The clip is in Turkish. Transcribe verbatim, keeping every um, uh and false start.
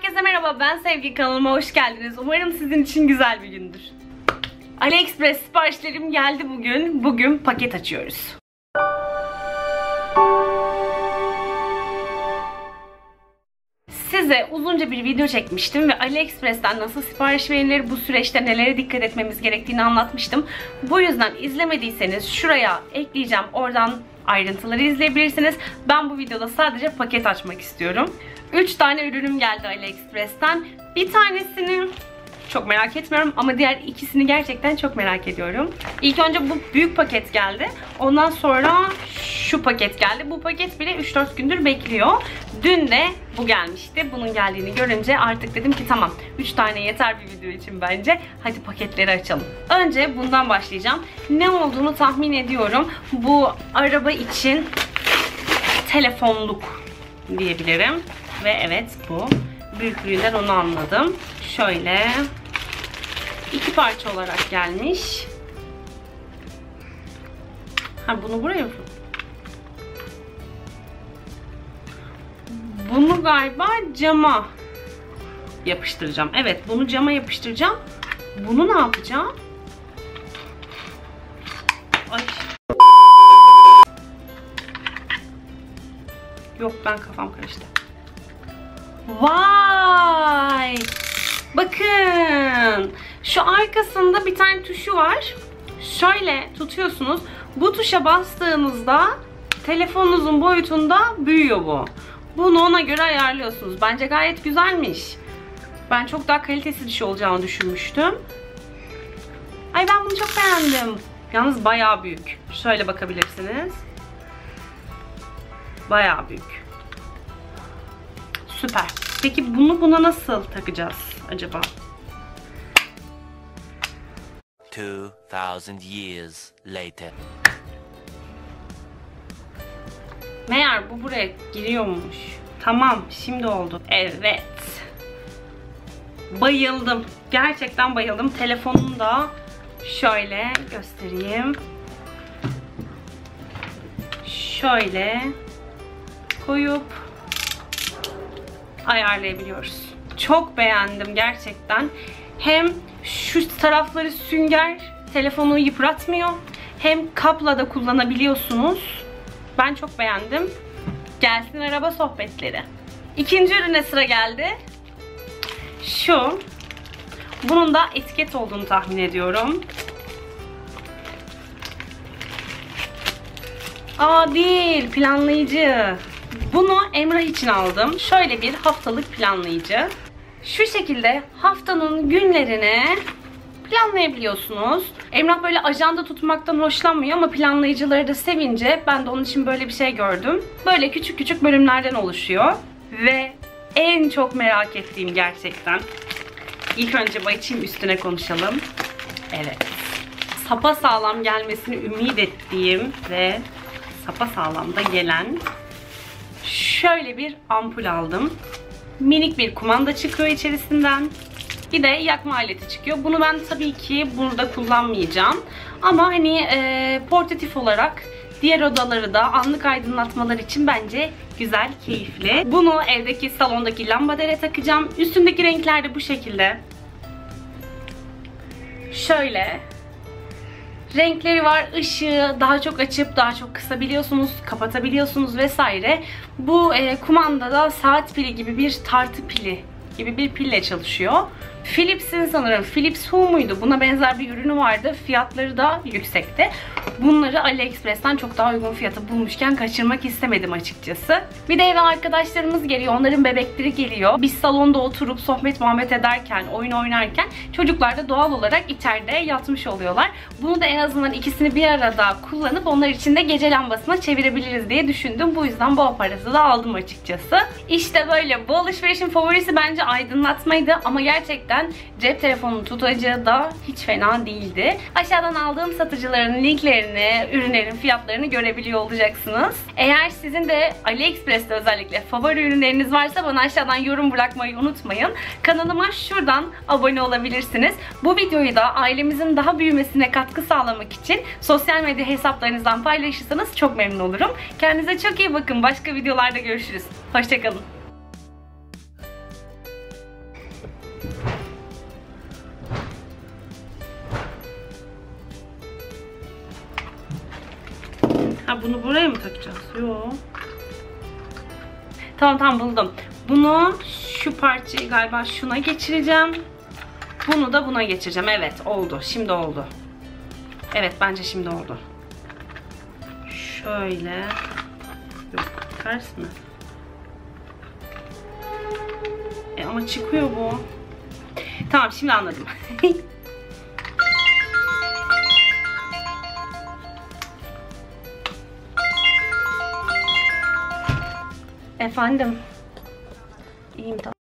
Herkese merhaba, ben Sevgi, kanalıma hoş geldiniz. Umarım sizin için güzel bir gündür. AliExpress siparişlerim geldi bugün. Bugün paket açıyoruz. Size uzunca bir video çekmiştim ve AliExpress'ten nasıl sipariş verilir, bu süreçte nelere dikkat etmemiz gerektiğini anlatmıştım. Bu yüzden izlemediyseniz şuraya ekleyeceğim, oradan ayrıntıları izleyebilirsiniz. Ben bu videoda sadece paket açmak istiyorum. üç tane ürünüm geldi AliExpress'ten. Bir tanesini çok merak etmiyorum ama diğer ikisini gerçekten çok merak ediyorum. İlk önce bu büyük paket geldi. Ondan sonra şu paket geldi. Bu paket bile üç dört gündür bekliyor. Dün de bu gelmişti. Bunun geldiğini görünce artık dedim ki tamam, üç tane yeter bir video için bence. Hadi paketleri açalım. Önce bundan başlayacağım. Ne olduğunu tahmin ediyorum. Bu araba için telefonluk diyebilirim. Ve evet, bu. Büyüklüğünden onu anladım. Şöyle iki parça olarak gelmiş. Ha, bunu buraya mı? Bunu galiba cama yapıştıracağım. Evet, bunu cama yapıştıracağım. Bunu ne yapacağım? Ay. Yok, ben kafam karıştı. Vay! Bakın! Şu arkasında bir tane tuşu var. Şöyle tutuyorsunuz. Bu tuşa bastığınızda telefonunuzun boyutunda büyüyor bu. Bunu ona göre ayarlıyorsunuz. Bence gayet güzelmiş. Ben çok daha kalitesiz bir şey olacağını düşünmüştüm. Ay, ben bunu çok beğendim. Yalnız bayağı büyük. Şöyle bakabilirsiniz. Bayağı büyük. Süper. Peki bunu buna nasıl takacağız acaba? two thousand years later. Meğer bu buraya giriyormuş. Tamam, şimdi oldu. Evet. Bayıldım. Gerçekten bayıldım. Telefonunu da şöyle göstereyim. Şöyle koyup ayarlayabiliyoruz. Çok beğendim gerçekten. Hem şu tarafları sünger, telefonu yıpratmıyor. Hem kapla da kullanabiliyorsunuz. Ben çok beğendim. Gelsin araba sohbetleri. İkinci ürüne sıra geldi. Şu. Bunun da etiket olduğunu tahmin ediyorum. Aa, değil, planlayıcı. Bunu Emrah için aldım. Şöyle bir haftalık planlayıcı. Şu şekilde haftanın günlerini planlayabiliyorsunuz. Emrah böyle ajanda tutmaktan hoşlanmıyor ama planlayıcıları da sevince ben de onun için böyle bir şey gördüm. Böyle küçük küçük bölümlerden oluşuyor. Ve en çok merak ettiğim gerçekten. İlk önce açayım, üstüne konuşalım. Evet. Sapasağlam gelmesini ümit ettiğim ve sapasağlam da gelen şöyle bir ampul aldım. Minik bir kumanda çıkıyor içerisinden. Bir de yakma aleti çıkıyor. Bunu ben tabii ki burada kullanmayacağım. Ama hani e, portatif olarak diğer odaları da anlık aydınlatmalar için bence güzel, keyifli. Bunu evdeki, salondaki lambadereye takacağım. Üstündeki renkler de bu şekilde. Şöyle renkleri var. Işığı daha çok açıp daha çok kısabiliyorsunuz, kapatabiliyorsunuz vesaire. Bu e, kumandada saat pili gibi bir tartı pili gibi bir pille çalışıyor. Philips'in sanırım Philips Hue muydu? Buna benzer bir ürünü vardı. Fiyatları da yüksekti. Bunları AliExpress'ten çok daha uygun fiyata bulmuşken kaçırmak istemedim açıkçası. Bir de eve arkadaşlarımız geliyor. Onların bebekleri geliyor. Biz salonda oturup sohbet muhabbet ederken, oyun oynarken çocuklar da doğal olarak içeride yatmış oluyorlar. Bunu da en azından ikisini bir arada kullanıp onlar için de gece lambasına çevirebiliriz diye düşündüm. Bu yüzden bu aparatı da aldım açıkçası. İşte böyle. Bu alışverişin favorisi bence aydınlatmaydı ama gerçekten cep telefonunun tutacağı da hiç fena değildi. Aşağıdan aldığım satıcıların linklerini, ürünlerin fiyatlarını görebiliyor olacaksınız. Eğer sizin de AliExpress'te özellikle favori ürünleriniz varsa bana aşağıdan yorum bırakmayı unutmayın. Kanalıma şuradan abone olabilirsiniz. Bu videoyu da ailemizin daha büyümesine katkı sağlamak için sosyal medya hesaplarınızdan paylaşırsanız çok memnun olurum. Kendinize çok iyi bakın. Başka videolarda görüşürüz. Hoşçakalın. Ha, bunu buraya mı takacağız? Yok. Tamam tamam, buldum. Bunu şu parçayı galiba şuna geçireceğim. Bunu da buna geçireceğim. Evet, oldu. Şimdi oldu. Evet, bence şimdi oldu. Şöyle. Yok, ters mi? E ama çıkıyor bu. Tamam, şimdi anladım. Efendim. İyiyim, tamam.